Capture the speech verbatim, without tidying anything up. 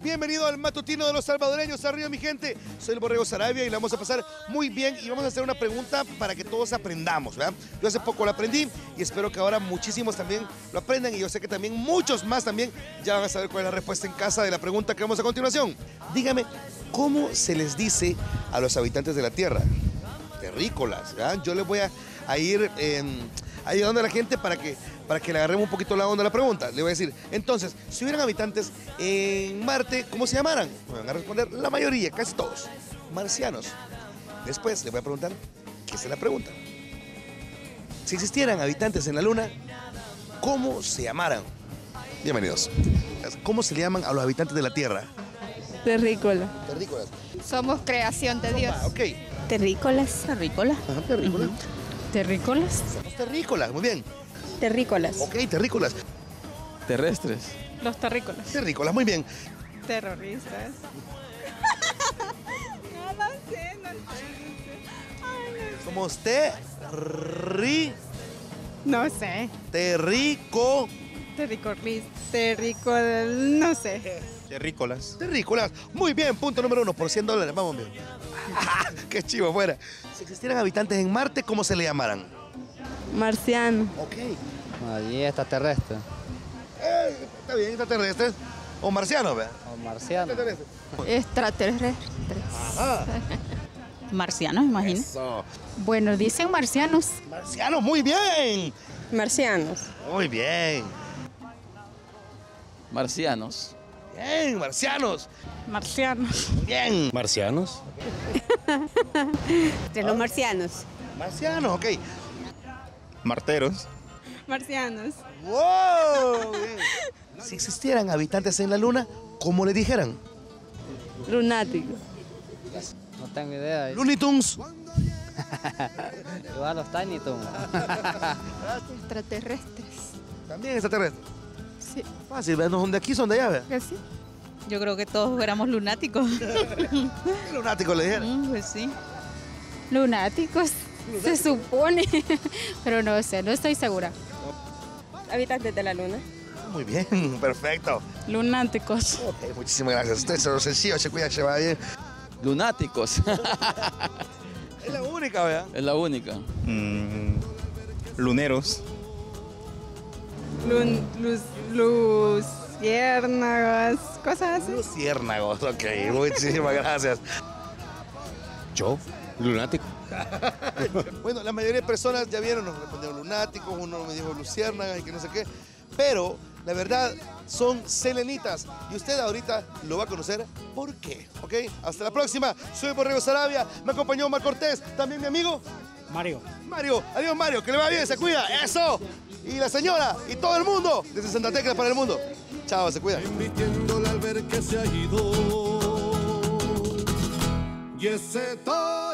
Bienvenido al matutino de los salvadoreños. Arriba, mi gente. Soy el Borrego Sarabia y la vamos a pasar muy bien y vamos a hacer una pregunta para que todos aprendamos, ¿verdad? Yo hace poco lo aprendí y espero que ahora muchísimos también lo aprendan y yo sé que también muchos más también ya van a saber cuál es la respuesta en casa de la pregunta que vamos a continuación. Dígame, ¿cómo se les dice a los habitantes de la Tierra? Terrícolas, ¿verdad? Yo les voy a, a ir eh, ayudando a la gente para que, para que le agarremos un poquito la onda a la pregunta. Le voy a decir, entonces, si hubieran habitantes en Marte, ¿cómo se llamaran? Me van a responder la mayoría, casi todos, marcianos. Después les voy a preguntar, ¿qué es la pregunta? Si existieran habitantes en la Luna, ¿cómo se llamaran? Bienvenidos. ¿Cómo se le llaman a los habitantes de la Tierra? Terrícola. Terrícolas. Somos creación de Dios. Ah, ok. Terrícolas. Terrícola. Ajá, terrícolas. Terrícolas. Somos terrícolas, muy bien. Terrícolas. Ok, terrícolas. Terrestres. Los terrícolas. Terrícolas, muy bien. Terroristas. No, no sé, no sé, no sé. Ay, no sé. Somos terri... No sé. Terrico... Terricolis. Terrico. No sé. Terrícolas. Terrícolas. Muy bien, punto número uno por cien dólares. Vamos bien. Qué chivo fuera. Si existieran habitantes en Marte, ¿cómo se le llamaran? Marciano. Ok. Allí extraterrestre Eh, está bien, extraterrestres. O marcianos, ¿verdad? o marciano. Extraterrestres. Extraterrestres. Ajá. Marcianos, imagino. Eso. Bueno, dicen marcianos. Marcianos, muy bien. Marcianos. Muy bien. Marcianos. Bien, marcianos. Marcianos. Bien. Marcianos. De los marcianos. Marcianos, ok. Marteros. Marcianos. ¡Wow! Bien. Si existieran habitantes en la Luna, ¿cómo le dijeran? Lunático. No tengo idea. Looney Tunes. Igual los Tiny Toons. Extraterrestres. También extraterrestres. Sí. Fácil, ¿verdad? No son de aquí, son de allá, ¿verdad? ¿Que sí? Yo creo que todos éramos lunáticos. Lunático le dijeron. Mm, pues sí. Lunáticos. Se supone. Pero no sé, no estoy segura. Habitantes de la luna. Muy bien, perfecto. Lunáticos. Ok, muchísimas gracias. Usted se lo sencillo, se cuida, se va bien. Lunáticos. Es la única, ¿verdad? Es la única. Mm, luneros. Lun, luz, luciérnagas, cosas así. Luciérnagos, ok, muchísimas gracias. ¿Yo? Lunático. Bueno, la mayoría de personas ya vieron, nos respondieron lunáticos, uno me dijo luciérnagas y que no sé qué, pero la verdad son selenitas y usted ahorita lo va a conocer por qué, ¿ok? Hasta la próxima, soy Borrego Sarabia, me acompañó Omar Cortés, también mi amigo Mario. Mario. Adiós Mario, que le va bien, se cuida, eso. Y la señora y todo el mundo, desde Santa Tecla para el mundo. Chao, se cuida. Invirtiéndole al ver que se ha ido. Y ese todo.